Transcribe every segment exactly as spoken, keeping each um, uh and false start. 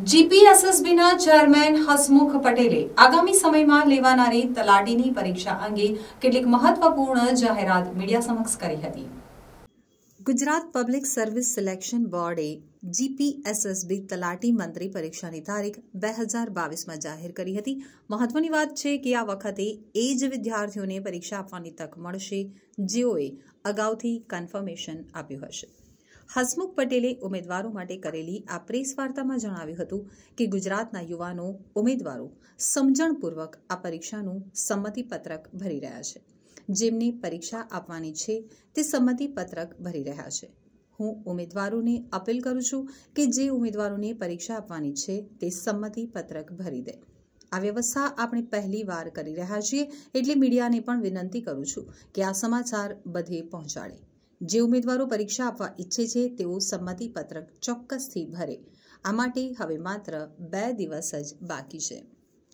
જીપીએસએસબીના chairman Hasmukh પટેલે આગામી સમયમાં લેવાનારી તલાટીની પરીક્ષા અંગે કેટલીક મહત્વપૂર્ણ જાહેરાત મીડિયા સમક્ષ કરી હતી। ગુજરાત પબ્લિક સર્વિસ સિલેક્શન બોર્ડે જીપીએસએસબી તલાટી મંત્રી પરીક્ષાની તારીખ બે હજાર બાવીસમાં જાહેર કરી હતી। મહત્વની વાત છે કે આ વખતે એ જ વિદ્યાર્થીઓને પરીક્ષા આપવાની તક મળશે જેઓએ અગાઉથી કન્ફર્મેશન આપ્યું હશે। હસમુખ પટેલે ઉમેદવારો માટે કરેલી આ પ્રેસ વાર્તામાં જણાવ્યું હતું કે ગુજરાતના યુવાનો ઉમેદવારો સમજણપૂર્વક આ પરીક્ષાનું સંમતિપત્રક ભરી રહ્યા છે। જેમને પરીક્ષા આપવાની છે તે સંમતિપત્રક ભરી રહ્યા છે। હું ઉમેદવારોને અપીલ કરું છું કે જે ઉમેદવારોને પરીક્ષા આપવાની છે તે સંમતિપત્રક ભરી દે। આ વ્યવસ્થા આપણે પહેલી વાર કરી રહ્યા છીએ એટલે મીડિયાને પણ વિનંતી કરું છું કે આ સમાચાર બધે પહોંચાડે। જે ઉમેદવારો પરીક્ષા આપવા ઈચ્છે છે તેઓ સંમતિપત્રક ચોક્કસથી ભરે। આ માટે હવે માત્ર બે દિવસ જ બાકી છે।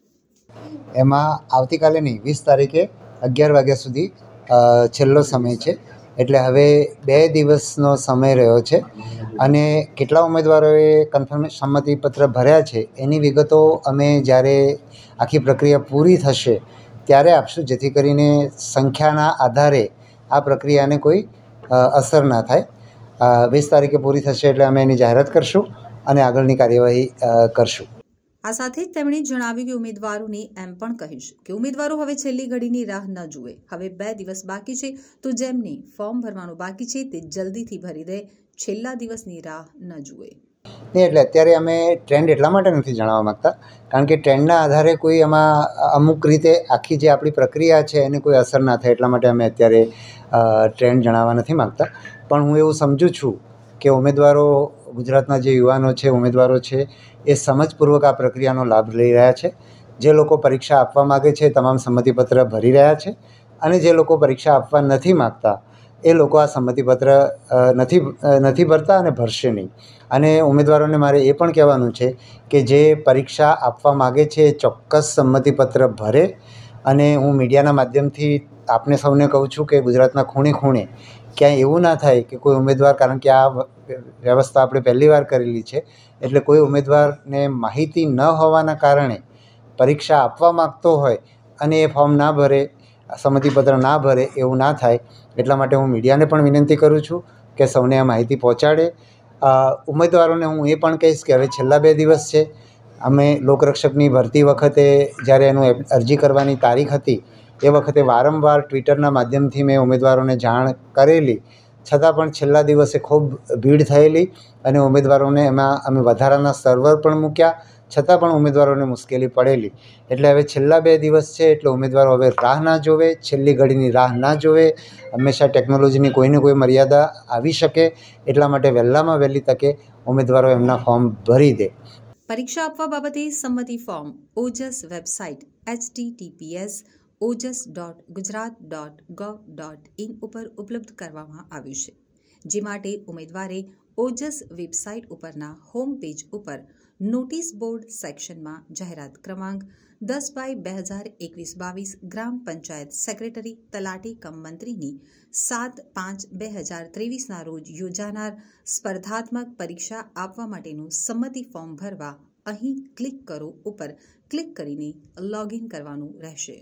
એમાં આવતીકાલે નહીં વીસ તારીખે અગિયાર વાગ્યા સુધી છેલ્લો સમય છે એટલે હવે બે દિવસનો સમય રહ્યો છે અને કેટલા ઉમેદવારોએ કન્ફર્મ સંમતિપત્ર ભર્યા છે એની વિગતો અમે જ્યારે આખી પ્રક્રિયા પૂરી થશે ત્યારે આપશું જેથી કરીને સંખ્યાના આધારે આ પ્રક્રિયાને કોઈ અસર ના થાય। વીસ તારીખે પૂરી થશે એટલે અમે એની જાહેરાત કરશું અને આગળની કાર્યવાહી કરશું। આ સાથે જ તેમણે જણાવ્યું કે ઉમેદવારોને એમ પણ કહીશ કે ઉમેદવારો હવે છેલ્લી ઘડીની રાહ ન જુએ। હવે બે દિવસ બાકી છે તો જેમને ફોર્મ ભરવાનું બાકી છે તે જલ્દીથી ભરી દે, છેલ્લા દિવસની રાહ ન જુએ। નહીં એટલે અત્યારે અમે ટ્રેન્ડ એટલા માટે નથી જણાવવા માગતા કારણ કે ટ્રેન્ડના આધારે કોઈ એમાં અમુક રીતે આખી જે આપણી પ્રક્રિયા છે એને કોઈ અસર ના થાય એટલા માટે અમે અત્યારે ટ્રેન્ડ જણાવવા નથી માગતા। પણ હું એવું સમજું છું કે ઉમેદવારો ગુજરાતના જે યુવાનો છે ઉમેદવારો છે એ સમજપૂર્વક આ પ્રક્રિયાનો લાભ લઈ રહ્યા છે। જે લોકો પરીક્ષા આપવા માગે છે તમામ સંમતિપત્ર ભરી રહ્યા છે અને જે લોકો પરીક્ષા આપવા નથી માગતા એ લોકો આ સંમતિપત્ર નથી નથી ભરતા અને ભરશે નહીં। અને ઉમેદવારોને મારે એ પણ કહેવાનું છે કે જે પરીક્ષા આપવા માગે છે એ ચોક્કસ સંમતિપત્ર ભરે। અને હું મીડિયાના માધ્યમથી આપને સૌને કહું છું કે ગુજરાતના ખૂણે ખૂણે ક્યાંય એવું ના થાય કે કોઈ ઉમેદવાર કારણ કે આ વ્યવસ્થા આપણે પહેલી વાર કરેલી છે એટલે કોઈ ઉમેદવારને માહિતી ન હોવાના કારણે પરીક્ષા આપવા માગતો હોય અને એ ફોર્મ ના ભરે સંમતિપત્ર ના ભરે એવું ના થાય એટલા માટે હું મીડિયાને પણ વિનંતી કરું છું કે સૌને આ માહિતી પહોંચાડે। ઉમેદવારોને હું એ પણ કહીશ કે હવે છેલ્લા બે દિવસ છે। અમે લોકરક્ષકની ભરતી વખતે જ્યારે એનું અરજી કરવાની તારીખ હતી એ વખતે વારંવાર ટ્વિટરના માધ્યમથી મેં ઉમેદવારોને જાણ કરેલી છતાં પણ છેલ્લા દિવસે ખૂબ ભીડ થયેલી અને ઉમેદવારોને એમાં અમે વધારાના સર્વર પણ મૂક્યા છતાં પણ ઉમેદવારોને મુશ્કેલી પડેલી। એટલે હવે છેલ્લા બે દિવસ છે એટલે ઉમેદવારો હવે રાહ ના જોવે, છેલ્લી ઘડીની રાહ ના જોવે। હંમેશા ટેકનોલોજીની કોઈને કોઈ મર્યાદા આવી શકે એટલા માટે વહેલામાં વહેલી તકે ઉમેદવારો એમના ફોર્મ ભરી દે। પરીક્ષા આપવા બાબતે સંમતિ form Ojas website H T T P S Ojas dot Gujarat dot gov dot in ઉપર ઉપલબ્ધ કરવામાં આવ્યું છે। જે માટે ઉમેદવારે ઓજસ વેબસાઇટ ઉપરના હોમ પેજ ઉપર નોટિસ બોર્ડ સેક્શનમાં જાહેરાત ક્રમાંક દસ બાય બે હજાર એકવીસ બાવીસ ગ્રામ પંચાયત સેક્રેટરી તલાટી કમ મંત્રીની સાત પાંચ બે હજાર ત્રેવીસના રોજ યોજાનાર સ્પર્ધાત્મક પરીક્ષા આપવા માટેનું સંમતિ ફોર્મ ભરવા અહીં ક્લિક કરો ઉપર ક્લિક કરીને લોગિન કરવાનું રહેશે।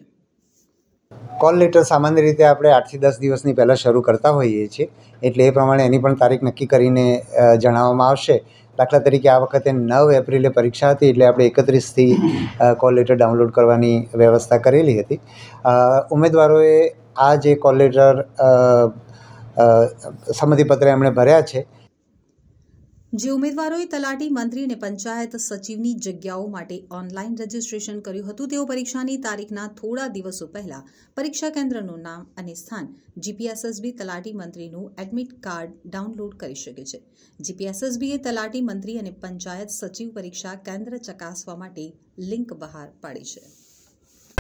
કોલ લેટર સામાન્ય રીતે આપણે આઠથી દસ દિવસની પહેલાં શરૂ કરતા હોઈએ છીએ એટલે એ પ્રમાણે એની પણ તારીખ નક્કી કરીને જણાવવામાં આવશે। દાખલા તરીકે આ વખતે નવ એપ્રિલે પરીક્ષા હતી એટલે આપણે એકત્રીસથી કોલ લેટર ડાઉનલોડ કરવાની વ્યવસ્થા કરેલી હતી। ઉમેદવારોએ આ જે કોલ લેટર સંમતિપત્ર એમણે ભર્યા છે જે ઉમેદવારોએ તલાટી મંત્રી અને પંચાયત સચિવની જગ્યાઓ માટે ઓનલાઈન રજીસ્ટ્રેશન કર્યું હતું તેઓ પરીક્ષાની તારીખના થોડા દિવસો પહેલા પરીક્ષા કેન્દ્રનું નામ અને સ્થાન જીપીએસએસબી તલાટી મંત્રીનું એડમિટ કાર્ડ ડાઉનલોડ કરી શકે છે। જીપીએસએસબીએ તલાટી મંત્રી અને પંચાયત સચિવ પરીક્ષા કેન્દ્ર ચકાસવા માટે લિંક બહાર પાડી છે।